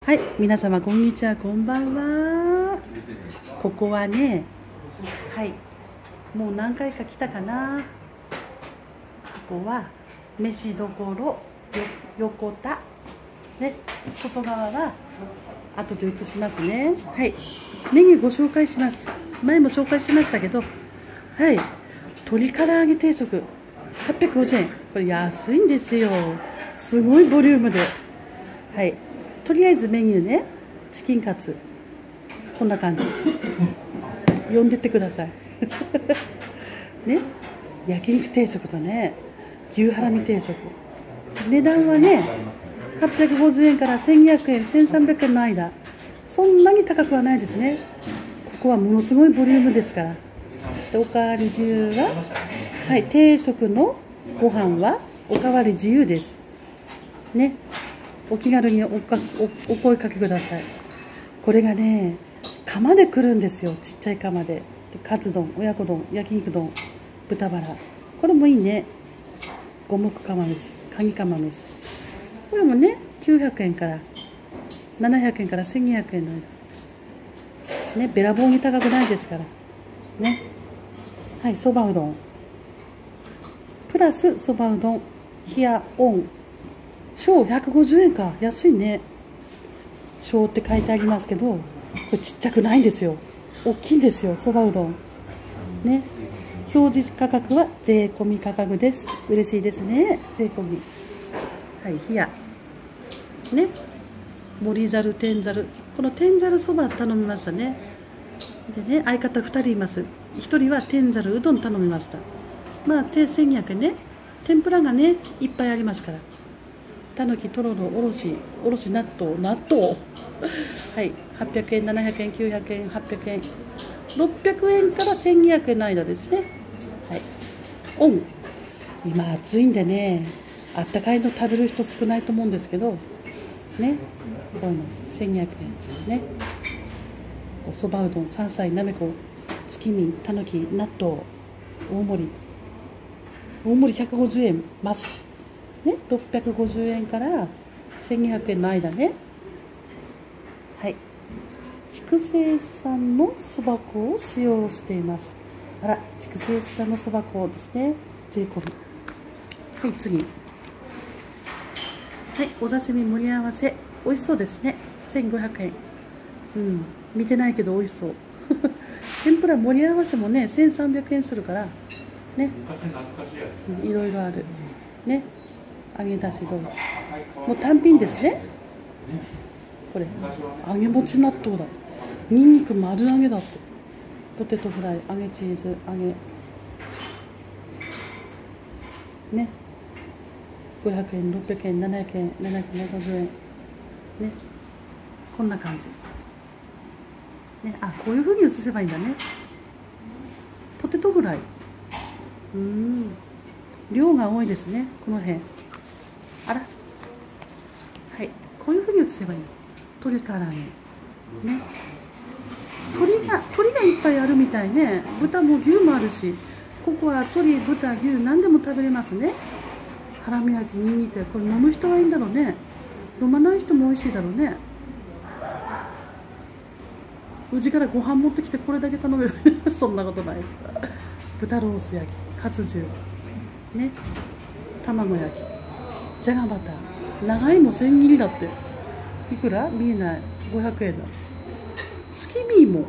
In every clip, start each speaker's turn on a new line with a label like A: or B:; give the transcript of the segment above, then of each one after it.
A: はい、皆様こんにちは、こんばんは。ここはね、はい、もう何回か来たかな。ここは飯どころ横田ね、外側は後で映しますね。はい、メニューご紹介します。前も紹介しましたけど、はい、鶏唐揚げ定食850円。これ安いんですよ。すごいボリュームで、はい、とりあえずメニューね、チキンカツこんな感じ呼んでってくださいね、焼肉定食とね、牛ハラミ定食、値段はね850円から1200円1300円の間、そんなに高くはないですね。ここはものすごいボリュームですから。でおかわり自由は、はい、定食のご飯はおかわり自由ですね。お気軽にお声かけください。これがね、釜で来るんですよ。ちっちゃい釜で。カツ丼、親子丼、焼肉丼、豚バラ、これもいいね。五目釜飯、カニ釜飯、これもね900円から700円から1200円の間ね、べらぼうに高くないですからね。はい、そばうどんプラスそばうどん冷やオン小150円か、安いね。小って書いてありますけど、これちっちゃくないんですよ。大きいんですよ、そばうどんね。表示価格は税込み価格です。嬉しいですね、税込み。はい、冷やね、盛りざる天ざる、この天ざるそば頼みましたね。でね、相方2人います。1人は天ざるうどん頼みました。まあ1200円ね。天ぷらがねいっぱいありますから、たぬき、とろろ、おろし納豆はい、800円、700円、900円、800円、600円から1200円の間ですね。はい、オン。今暑いんでね、あったかいの食べる人少ないと思うんですけどね、こういうの1200円ね。おそばうどん、山菜、なめこ、月見、たぬき、納豆、大盛り150円増しね、650円から1200円の間ね。はい、筑西産のそば粉を使用しています。あら、筑西産のそば粉ですね、税込み。はい、次、はい、お刺身盛り合わせ、美味しそうですね、1500円。見てないけど美味しそう天ぷら盛り合わせもね1300円するからね、いろいろあるね。揚げ出し豆腐もう単品ですね。これ揚げ餅納豆だ、にんにく丸揚げだって、ポテトフライ、揚げチーズ揚げね、500円、600円、700円、750円ね、こんな感じね。あ、こういう風に写せばいいんだね。ポテトフライ、量が多いですね、この辺。あら、はい、こういう風に写せばいいの。鶏唐揚げね、鶏がいっぱいあるみたいね。豚も牛もあるし、ここは鶏、豚、牛何でも食べれますね。ハラミ焼き、にんにくや、これ飲む人はいいんだろうね。飲まない人も美味しいだろうね。うちからご飯持ってきてこれだけ頼めるそんなことない。豚ロース焼き、カツ重ね、卵焼き、じゃがバター、長芋千切りだって。いくら見えない、500円だ。月見も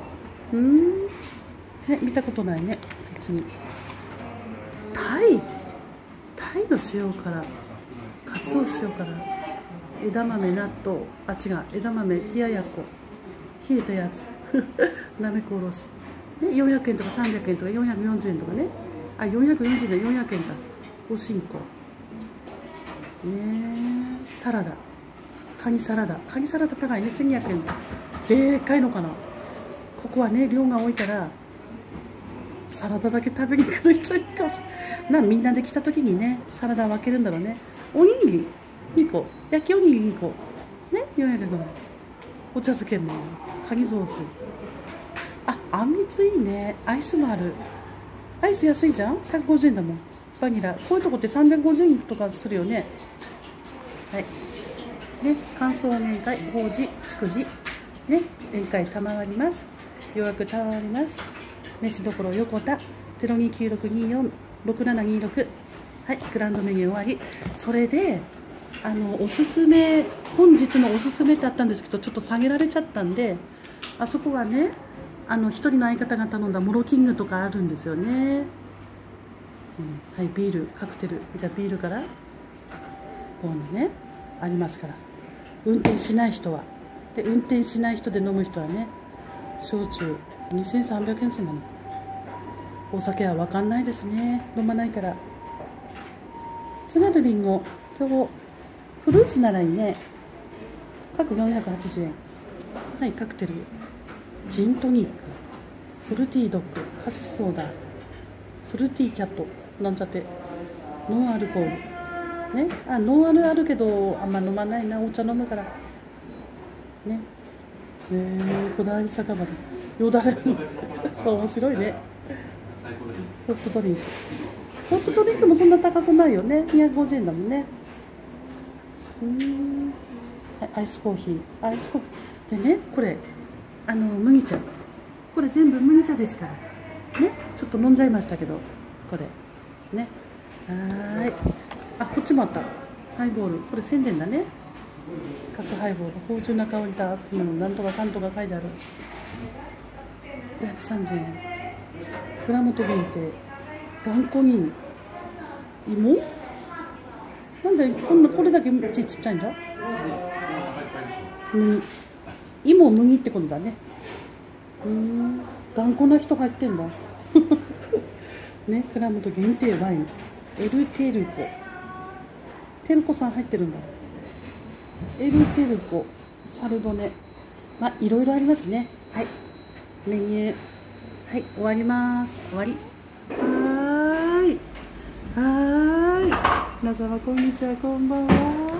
A: 見たことないね。次、タイの塩辛、かつお塩辛、枝豆、納豆、あ、違う、枝豆、冷ややっこ、冷えたやつなめこおろし、ね、400円とか300円とか440円とかね。あ、440円で400円か。おしんこね、サラダ、カニサラダ高いね、1200円だ。でかいのかな。ここはね量が多いからサラダだけ食べに来る人いるかもしれない。みんなで来た時にねサラダ分けるんだろうね。おにぎり2個、焼きおにぎり2個ね、400円ぐらい。お茶漬けもカニソース、あ、あんみついいね。アイスもある。アイス安いじゃん、150円だもん。バニラ、こういうとこって350円とかするよね。はい、 ね、歓送年会、法事、祝辞、ね、宴会賜ります。予約賜ります。飯どころ横田0296246726、はい、グランドメニュー終わり。それでおすすめ、本日のおすすめってあったんですけど、ちょっと下げられちゃったんで、あそこはね、一人の相方が頼んだモロキングとかあるんですよね。はい、ビール、カクテル、じゃあビールからこうね、ありますから。運転しない人はで、運転しない人で飲む人はね、焼酎2300円するの。お酒は分かんないですね、飲まないから。津軽りんご、今日フルーツならいいね。各480円。はい、カクテル、ジントニック、ソルティードッグ、カシスソーダ、ソルティーキャット、なんちゃって、ノンアルコール。ね、ノンアルあるけど、あんま飲まないな、お茶飲むから。ね。こだわり酒場で。よだれ。面白いね。ソフトドリンク。ソフトドリンクもそんな高くないよね。250円だもんね。はい、アイスコーヒー。アイスコーヒー。でね、これ、麦茶。これ全部麦茶ですから。ね、ちょっと飲んじゃいましたけど、これ。ね。はい。こっちもあった。ハイボール。これ宣伝だね。各ハイボール。芳醇な香りと熱いの、なんとかかんとか書いてある。530円。蔵元限定。頑固人。芋？なんでこれだけちっちゃいんだ？麦。芋麦ってことだね。頑固な人入ってんだ。ね、蔵元限定ワイン。エルテルコ。テルコさん入ってるんだ。エルテルコ、サルドネ。いろいろありますね。はい。メニュー。はい、終わります。終わり。皆様、こんにちは、こんばんは。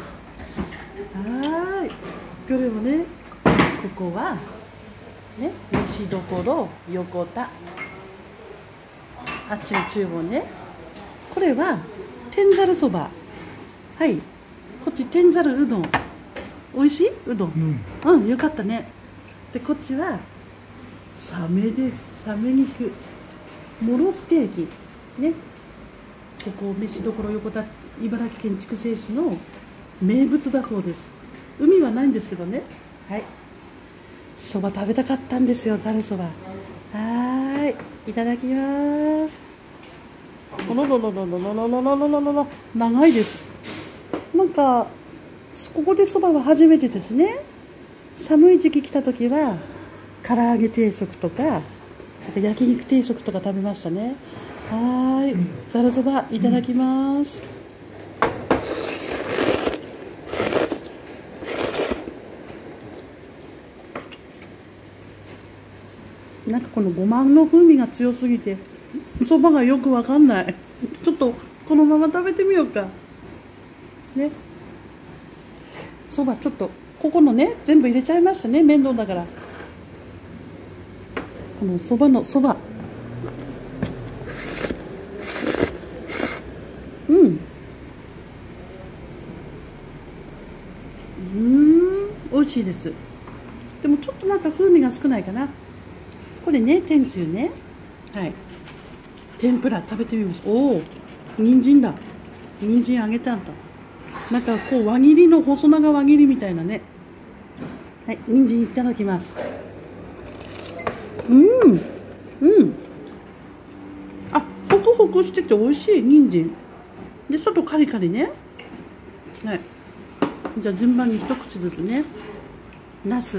A: これもね、ここは、ね、飯どころ、横田。あっちの厨房ね。これは、天ざるそば。はい。こっち、天ざるうどん。美味しいうどん。よかったね。で、こっちは、サメです。サメ肉。モロステーキ。ね。ここ、飯どころ横田、茨城県筑西市の名物だそうです。海はないんですけどね。はい。そば食べたかったんですよ、ざるそば。いただきます。長いです。なんか、ここでそばは初めてですね。寒い時期来た時は、唐揚げ定食とか、焼肉定食とか食べましたね。ざるそばいただきます。なんかこのごまの風味が強すぎて、そばがよくわかんない。ちょっとこのまま食べてみようか。ね。そばちょっと、ここのね、全部入れちゃいましたね。面倒だから。このそばのそば。美味しいです。でもちょっとなんか風味が少ないかな。これね、天つゆね。はい。天ぷら食べてみます。おお、人参だ。人参揚げてあった。なんかこう輪切りの細長輪切りみたいなね。はい、人参いただきます。ホクホクしてて美味しい人参。で、外カリカリね。はい。じゃあ順番に一口ずつね。ナス。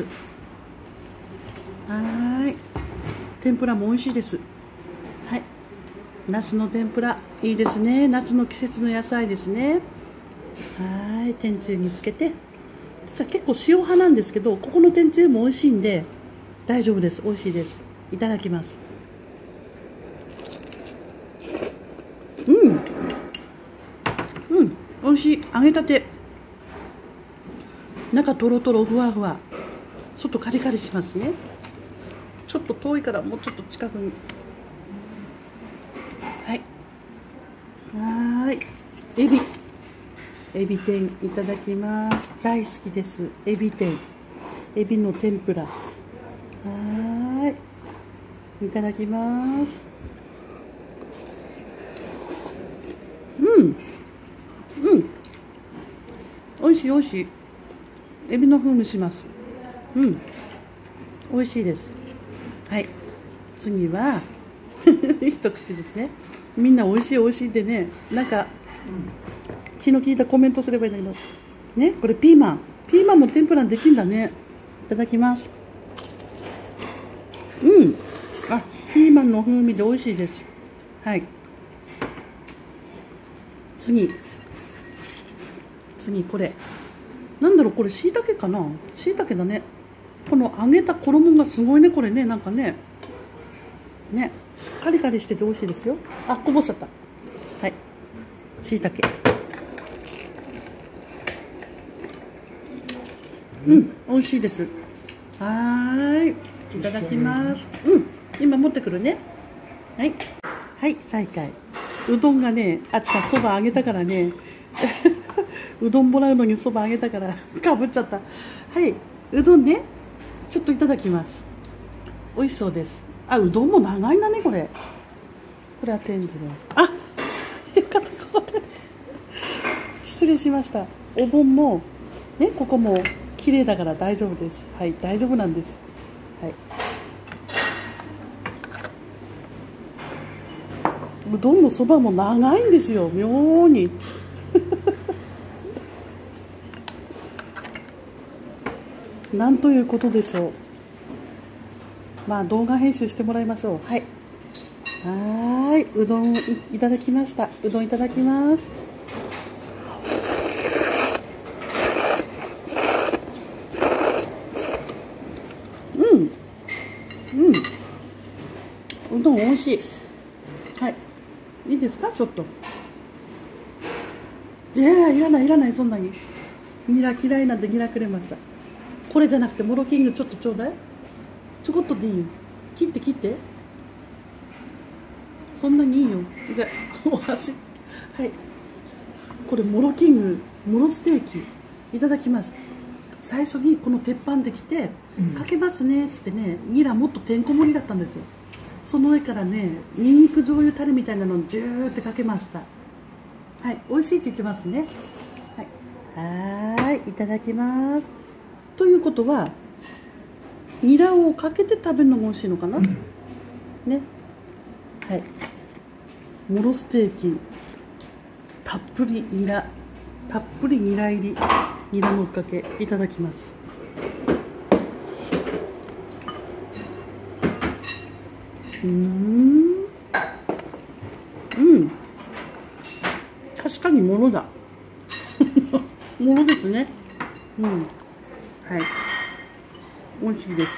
A: 天ぷらも美味しいです。はい。ナスの天ぷらいいですね。夏の季節の野菜ですね。天つゆにつけて。実は結構塩派なんですけど、ここの天つゆも美味しいんで大丈夫です。美味しいです。いただきます。美味しい。揚げたて。中とろとろふわふわ。外カリカリしますね。ちょっと遠いからもうちょっと近くに。エビ。 エビ天いただきます。大好きです。エビ天、エビの天ぷら。はーい、いただきます。美味しい美味しい。エビの風味します。美味しいです。はい、次は一口ですね。みんな美味しい美味しいってね、なんか気の利いたコメントすればいいんだけどね。これピーマンも天ぷらにできるんだね。いただきます。あ、ピーマンの風味で美味しいです。はい、次これなんだろう、これしいたけかな。しいたけだね。この揚げた衣がすごいね、これね。なんかねカリカリしてて美味しいですよ。あ、こぼしちゃった。はい、しいたけ。美味しいです。はーい、いただきます。今持ってくるね。はい、はい、再開。うどんがね、あっちからそばあげたからねうどんもらうのにそばあげたからかぶっちゃった。はい、うどんね、ちょっといただきます。美味しそうです。あ、うどんも長いんだね、これは天寿の。あ、失礼しました。お盆もね、ここも綺麗だから大丈夫です。はい、大丈夫なんです。はい、うどんもそばも長いんですよ、妙になんということでしょう。まあ動画編集してもらいましょう。はい、うどん いただきました。うどんいただきます。うどん美味しい。はい、いいですか、ちょっと。いや、いらない、そんなに。ニラ嫌いなんでニラくれました。これじゃなくてモロキングちょっとちょうだい。ちょこっとでいいよ。切ってそんなにいいよ。じゃあお箸。はい、これモロキング、モロステーキいただきます。最初にこの鉄板で来て、かけますねっつってね、ニラもっとてんこ盛りだったんですよ。その上からね、にんにく醤油タレみたいなのをジューってかけました。はい、美味しいって言ってますね。はい、いただきます。ということはニラをかけて食べるのが美味しいのかな、ね。はい、モロステーキたっぷりニラ入りニラのっかけいただきます。確かにものだものですね。はい、美味しいです。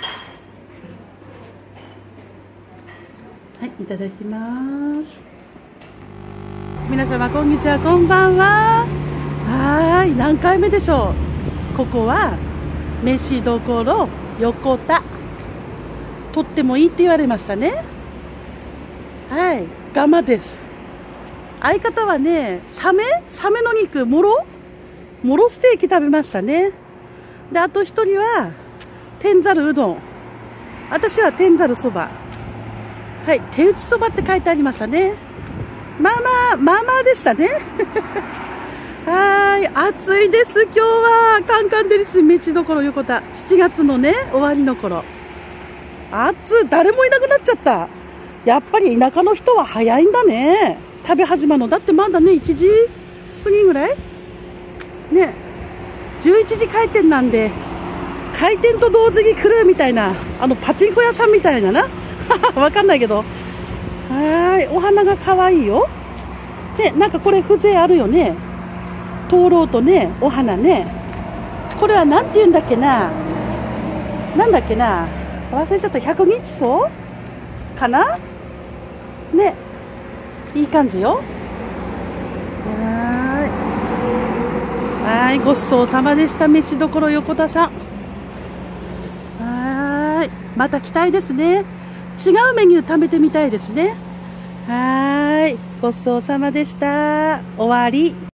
A: はい、いただきます。皆様こんにちは、こんばんは。はい、何回目でしょう。ここは飯どころ横田。とってもいいって言われましたね。はい、ガマです。相方はね、サメの肉、モロステーキ食べましたね。で、あと一人は天ざるうどん、私は天ざるそば。はい、手打ちそばって書いてありましたね。まあまあでしたねはい、暑いです。今日はカンカン照りです。飯どころ横田、7月のね終わりの頃、誰もいなくなっちゃった。やっぱり田舎の人は早いんだね、食べ始まるの。だってまだね1時過ぎぐらいね、11時開店なんで、開店と同時に来るみたいな、パチンコ屋さんみたいななわかんないけど、お花が可愛いよ。ね、なんかこれ風情あるよね。灯籠とね、お花ね。これはなんて言うんだっけな。なんだっけな。忘れちゃった。百日草かな。ね、いい感じよ。はい、ごちそうさまでした。飯どころ横田さん。また来たいですね。違うメニュー食べてみたいですね。ごちそうさまでした。終わり。